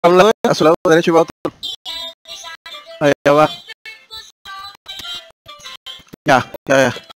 un lado, a su lado derecho y va otro. Allá va. Ya.